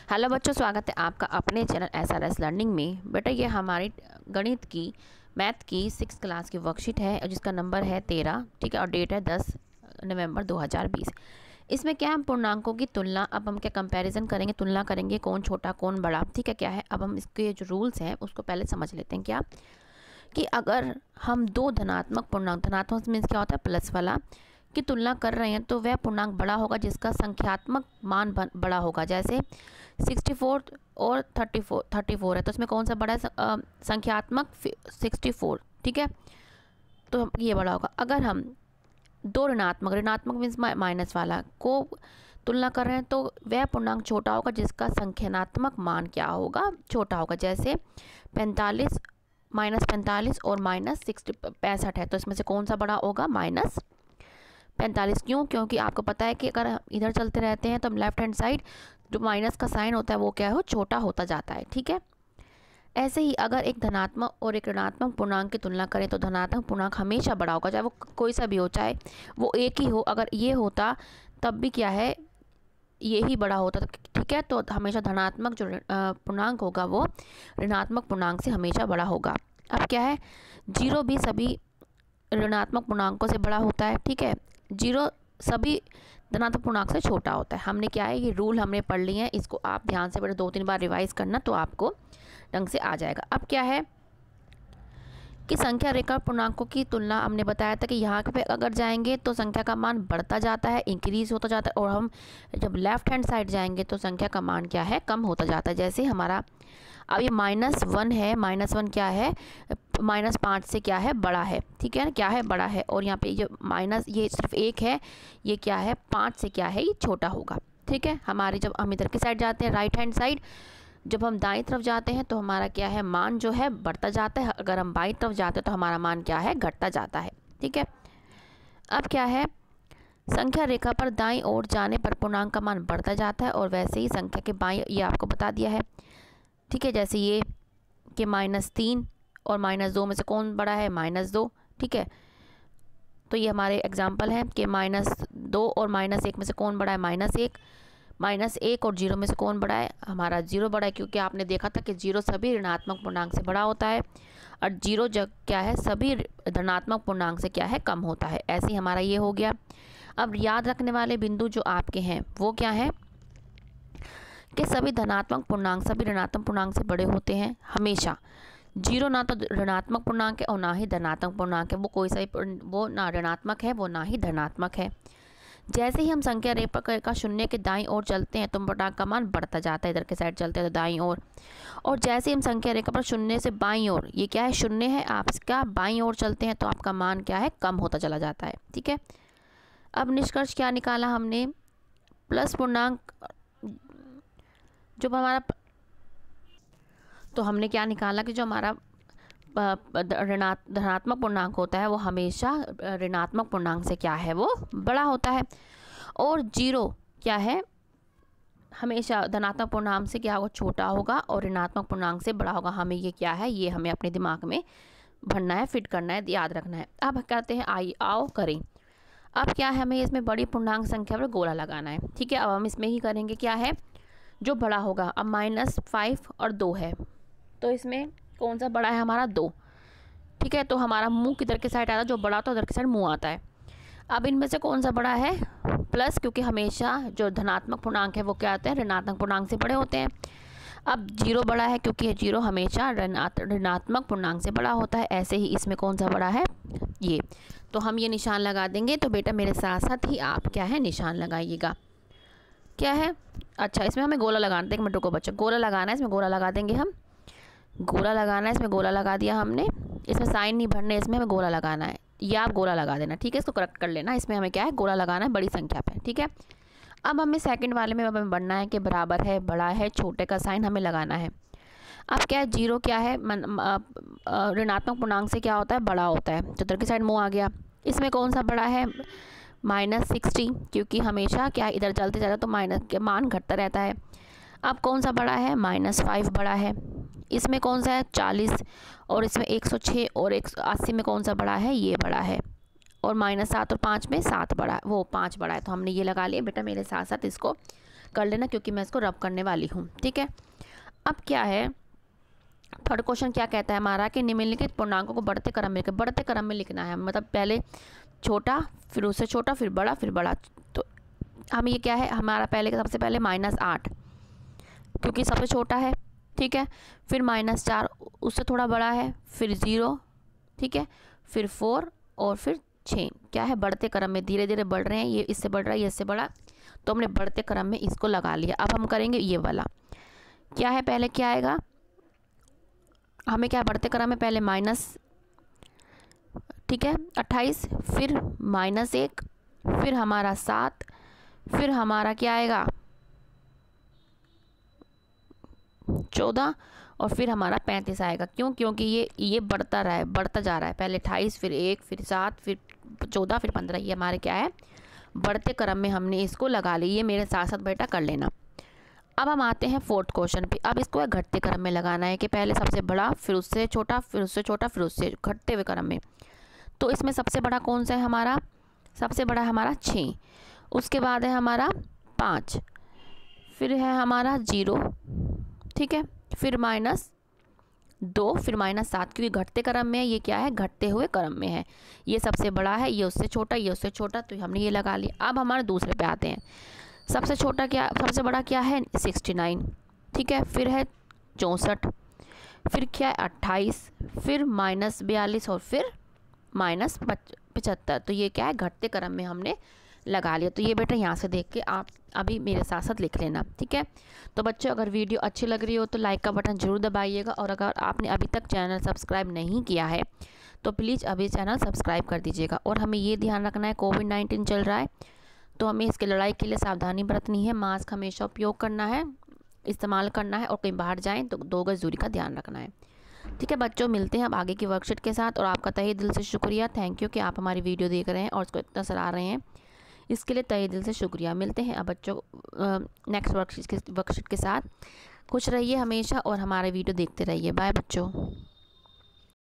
Hello बच्चों, स्वागत है आपका अपने चैनल SRS लर्निंग में। बेटा ये हमारी गणित की मैथ की 6th क्लास की वर्कशीट है जिसका नंबर है 13, ठीक है, और डेट है 10 नवंबर 2020। इसमें क्या है, हम पूर्णांकों की तुलना, अब हम क्या कंपैरिजन करेंगे, तुलना करेंगे कौन छोटा कौन बड़ा, ठीक है। क्या है, अब हम इसके जो रूल्स हैं उसको पहले समझ लेते हैं। क्या कि अगर हम दो धनात्मक पूर्णांक, धनात्मक मीन्स क्या होता है, प्लस वाला, की तुलना कर रहे हैं तो वह पूर्णांक बड़ा होगा जिसका संख्यात्मक मान बड़ा होगा। जैसे 64 और 34 है तो इसमें कौन सा बड़ा है, संख्यात्मक 64, ठीक है, तो ये बड़ा होगा। अगर हम दो ऋणात्मक, ऋणात्मक मीन्स माइनस वाला को तुलना कर रहे हैं तो वह पूर्णांक छोटा होगा जिसका संख्यात्मक मान क्या होगा, छोटा होगा। जैसे 45 -45 और -65 है तो इसमें से कौन सा बड़ा होगा, -45। क्यों? क्योंकि आपको पता है कि अगर इधर चलते रहते हैं तो लेफ्ट हैंड साइड जो माइनस का साइन होता है वो क्या है, छोटा होता जाता है, ठीक है। ऐसे ही अगर एक धनात्मक और एक ऋणात्मक पूर्णांक की तुलना करें तो धनात्मक पूर्णांक हमेशा बड़ा होगा, चाहे वो कोई सा भी हो, चाहे वो एक ही हो। अगर ये होता तब भी क्या है, ये ही बड़ा होता, ठीक है। तो हमेशा धनात्मक जो पूर्णांक होगा वो ऋणात्मक पूर्णांक से हमेशा बड़ा होगा। अब क्या है, 0 भी सभी ऋणात्मक पूर्णांकों से बड़ा होता है, ठीक है। 0 सभी धनात्मक पूर्णांक से छोटा होता है। हमने क्या है, ये रूल हमने पढ़ लिए हैं, इसको आप ध्यान से 2-3 बार रिवाइज करना तो आपको ढंग से आ जाएगा। अब क्या है कि संख्या रेखा पूर्णांकों की तुलना, हमने बताया था कि यहाँ पे अगर जाएंगे तो संख्या का मान बढ़ता जाता है, इंक्रीज होता जाता है, और हम जब लेफ्ट हैंड साइड जाएंगे तो संख्या का मान क्या है, कम होता जाता है। जैसे हमारा अब ये -1 है, -1 क्या है, -5 से क्या है, बड़ा है, ठीक है ना, क्या है, बड़ा है। और यहाँ पे ये माइनस, ये सिर्फ 1 है, ये क्या है, 5 से क्या है, ये छोटा होगा, ठीक है। हमारे जब हम इधर की साइड जाते हैं, राइट हैंड साइड, जब हम दाईं तरफ जाते हैं तो हमारा क्या है, मान जो है बढ़ता जाता है। अगर हम बाईं तरफ जाते हैं तो हमारा मान क्या है, घटता जाता है, ठीक है। अब क्या है, संख्या रेखा पर दाईं ओर जाने पर पूर्णांक का मान बढ़ता जाता है और वैसे ही संख्या के बाईं, ये आपको बता दिया है, ठीक है। जैसे ये कि -3 और -2 में से कौन बड़ा है, -2, ठीक है। तो ये हमारे एग्जाम्पल हैं कि -2 और -1 में से कौन बड़ा है, -1, -1 और 0 में से कौन बड़ा है, हमारा 0 बड़ा है, क्योंकि आपने देखा था कि 0 सभी ऋणात्मक पूर्णांक से बड़ा होता है और 0 जब क्या है, सभी धनात्मक पूर्णांक से क्या है, कम होता है। ऐसे ही हमारा ये हो गया। अब याद रखने वाले बिंदु जो आपके हैं वो क्या है कि सभी धनात्मक पूर्णांक सभी ऋणात्मक पूर्णांक से बड़े होते हैं हमेशा। 0 ना तो ऋणात्मक पूर्णांक है और ना ही धनात्मक पूर्णांक है, वो कोई सा वो ना ऋणात्मक है वो ना ही धनात्मक है। जैसे ही हम संख्या रेखा का शून्य के दाईं ओर चलते हैं तो पूर्णांक का मान बढ़ता जाता है, इधर के साइड चलते हैं तो दाईं ओर। और जैसे ही हम संख्या रेखा पर शून्य से बाईं ओर, ये क्या है, शून्य है, आप इसका बाईं ओर चलते हैं तो आपका मान क्या है, कम होता चला जाता है, ठीक है। अब निष्कर्ष क्या निकाला हमने, प्लस पूर्णांक जो हमारा, तो हमने क्या निकाला कि जो हमारा धनात्मक पूर्णांक होता है वो हमेशा ऋणात्मक पूर्णांक से क्या है, वो बड़ा होता है। और 0 क्या है, हमेशा धनात्मक पूर्णांक से क्या होगा, छोटा होगा और ऋणात्मक पूर्णांक से बड़ा होगा। हमें ये क्या है, ये हमें अपने दिमाग में भरना है, फिट करना है, याद रखना है। अब कहते हैं आओ करें। अब क्या है, हमें इसमें बड़ी पूर्णांक संख्या पर गोला लगाना है, ठीक है। अब हम इसमें ही करेंगे, क्या है जो बड़ा होगा। अब -5 और 2 है तो इसमें कौन सा बड़ा है, हमारा 2, ठीक है। तो हमारा मुंह किधर के साइड आता है, जो बड़ा होता है उधर के साइड मुंह आता है। अब इनमें से कौन सा बड़ा है, प्लस, क्योंकि हमेशा जो धनात्मक पूर्णांक है वो क्या आते हैं, ऋणात्मक पूर्णांक से बड़े होते हैं। अब 0 बड़ा है क्योंकि 0 हमेशा ऋणात्मक पूर्णांक से बड़ा होता है। ऐसे ही इसमें कौन सा बड़ा है, ये। तो हम ये निशान लगा देंगे, तो बेटा मेरे साथ साथ ही आप क्या है, निशान लगाइएगा। क्या है, अच्छा इसमें हमें गोला लगाना है, 1 मिनट को बच्चा, गोला लगाना है, इसमें गोला लगा देंगे हम, गोला लगाना है, इसमें गोला लगा दिया हमने। इसमें साइन नहीं भरने, इसमें हमें गोला लगाना है, या आप गोला लगा देना, ठीक है। इसको करेक्ट कर लेना, इसमें हमें क्या है, गोला लगाना है बड़ी संख्या पे, ठीक है। अब हमें सेकंड वाले में हमें बढ़ना है कि बराबर है, बड़ा है, छोटे का साइन हमें लगाना है। अब क्या है, 0 क्या है, ऋणात्मक पूर्णांक से क्या होता है, बड़ा होता है, तो इधर की साइड मुँह आ गया। इसमें कौन सा बड़ा है, -60, क्योंकि हमेशा क्या इधर चलते जाता तो माइनस के मान घटता रहता है। अब कौन सा बड़ा है, -5 बड़ा है। इसमें कौन सा है, 40, और इसमें 106 और 180 में कौन सा बड़ा है, ये बड़ा है। और -7 और 5 में 7 बड़ा है, वो 5 बड़ा है। तो हमने ये लगा लिया, बेटा मेरे साथ साथ इसको कर लेना, क्योंकि मैं इसको रब करने वाली हूँ। ठीक है, अब क्या है थर्ड क्वेश्चन क्या कहता है हमारा कि निम्नलिखित पूर्णांकों को बढ़ते क्रम में लिखना है। मतलब पहले छोटा, फिर उससे छोटा, फिर बड़ा। तो हम ये क्या है हमारा पहले सबसे पहले -8, क्योंकि सबसे छोटा है। ठीक है, फिर -4 उससे थोड़ा बड़ा है, फिर 0, ठीक है, फिर 4 और फिर 6। क्या है बढ़ते क्रम में, धीरे धीरे बढ़ रहे हैं, ये इससे बढ़ रहा है, ये इससे बड़ा, तो हमने बढ़ते क्रम में इसको लगा लिया। अब हम करेंगे ये वाला, क्या है पहले क्या आएगा हमें, क्या बढ़ते क्रम में पहले माइनस, ठीक है 28, फिर -1, फिर हमारा 7, फिर हमारा क्या आएगा 14 और फिर हमारा 35 आएगा। क्यों? क्योंकि ये बढ़ता जा रहा है, पहले 28, फिर 1, फिर 7, फिर 14, फिर 15, ये हमारे क्या है बढ़ते क्रम में हमने इसको लगा ली। ये मेरे साथ साथ बेटा कर लेना। अब हम आते हैं फोर्थ क्वेश्चन पे। अब इसको घटते क्रम में लगाना है कि पहले सबसे बड़ा, फिर उससे छोटा, फिर उससे छोटा, फिर उससे घटते हुए क्रम में। तो इसमें सबसे बड़ा कौन सा है हमारा, सबसे बड़ा है हमारा 6, उसके बाद है हमारा 5, फिर है हमारा 0, ठीक है, फिर -2, फिर -7, क्योंकि घटते क्रम में है, ये क्या है घटते हुए क्रम में है। ये सबसे बड़ा है, ये उससे छोटा, ये उससे छोटा, तो हमने ये लगा लिया। अब हमारे दूसरे पे आते हैं। सबसे बड़ा क्या है 69, ठीक है, फिर है 64, फिर क्या है 28, फिर -42 और फिर -75। तो ये क्या है घटते क्रम में हमने लगा लिया। तो ये बेटा यहाँ से देख के आप अभी मेरे साथ साथ लिख लेना। ठीक है, तो बच्चों अगर वीडियो अच्छी लग रही हो तो लाइक का बटन ज़रूर दबाइएगा, और अगर आपने अभी तक चैनल सब्सक्राइब नहीं किया है तो प्लीज़ अभी चैनल सब्सक्राइब कर दीजिएगा। और हमें ये ध्यान रखना है कोविड-19 चल रहा है, तो हमें इसकी लड़ाई के लिए सावधानी बरतनी है। मास्क हमेशा उपयोग करना है, इस्तेमाल करना है, और कहीं बाहर जाएँ तो 2 गज दूरी का ध्यान रखना है। ठीक है बच्चों, मिलते हैं अब आगे की वर्कशीट के साथ। और आपका तहे दिल से शुक्रिया, थैंक यू कि आप हमारी वीडियो देख रहे हैं और उसको इतना सराह रहे हैं, इसके लिए तहे दिल से शुक्रिया। मिलते हैं अब बच्चों नेक्स्ट वर्कशीट के साथ। खुश रहिए हमेशा और हमारे वीडियो देखते रहिए। बाय बच्चों।